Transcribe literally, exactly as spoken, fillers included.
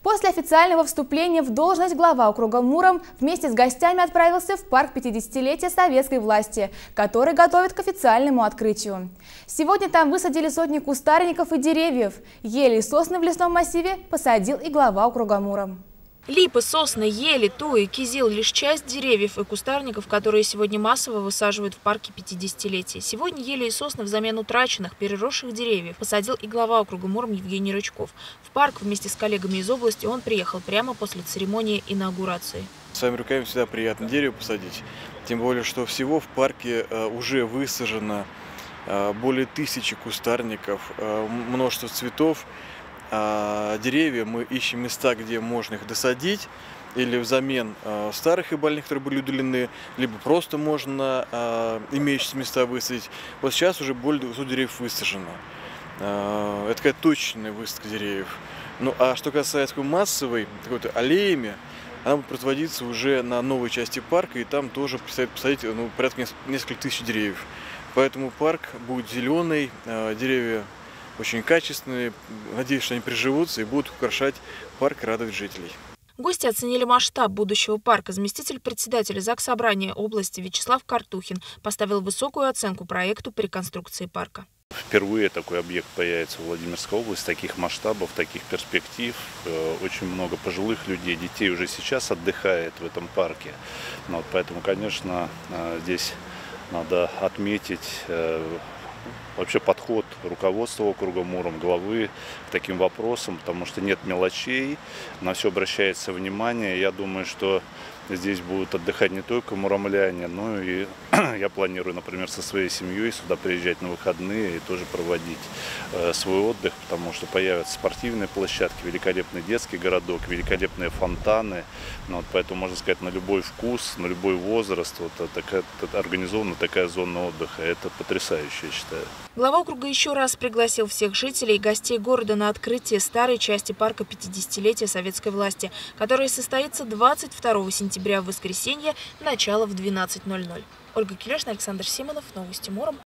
После официального вступления в должность глава округа Муром вместе с гостями отправился в парк пятидесятилетия советской власти, который готовят к официальному открытию. Сегодня там высадили сотни кустарников и деревьев. Ели и сосны в лесном массиве посадил и глава округа Муром. Липы, сосны, ели, туи, кизил – лишь часть деревьев и кустарников, которые сегодня массово высаживают в парке пятидесятилетия. Сегодня ели и сосны взамен утраченных, переросших деревьев посадил и глава округа Муром Евгений Рычков. В парк вместе с коллегами из области он приехал прямо после церемонии инаугурации. Своими руками всегда приятно дерево посадить. Тем более, что всего в парке уже высажено более тысячи кустарников, множество цветов. А деревья мы ищем места, где можно их досадить, или взамен а, старых и больных, которые были удалены, либо просто можно а, имеющиеся места высадить. Вот сейчас уже более двухсот деревьев высажено. А, это такая точная высадка деревьев. Ну а что касается массовой, такой-то аллеями, она будет производиться уже на новой части парка, и там тоже предстоит посадить ну, порядка нескольких тысяч деревьев. Поэтому парк будет зеленый, а, деревья очень качественные. Надеюсь, что они приживутся и будут украшать парк и радовать жителей. Гости оценили масштаб будущего парка. Заместитель председателя Заксобрания области Вячеслав Картухин поставил высокую оценку проекту по реконструкции парка. Впервые такой объект появится в Владимирской области, таких масштабов, таких перспектив. Очень много пожилых людей, детей уже сейчас отдыхает в этом парке. Вот поэтому, конечно, здесь надо отметить вообще подход руководства округа Муром, главы к таким вопросам, потому что нет мелочей, на все обращается внимание. Я думаю, что здесь будут отдыхать не только муромляне, но и я планирую, например, со своей семьей сюда приезжать на выходные и тоже проводить э, свой отдых, потому что появятся спортивные площадки, великолепный детский городок, великолепные фонтаны. Ну, вот поэтому, можно сказать, на любой вкус, на любой возраст вот, такая, организована такая зона отдыха. Это потрясающе, я считаю. Глава округа еще раз пригласил всех жителей и гостей города на открытие старой части парка пятидесятилетия советской власти, которое состоится двадцать второго сентября в воскресенье, начало в двенадцать ноль ноль. Ольга Килешина, Александр Симонов, Новости Муром.